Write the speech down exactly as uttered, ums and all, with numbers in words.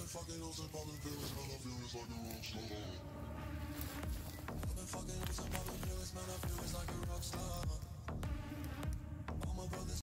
Fucking hoes and popping pills, and I feel it's like a rock star.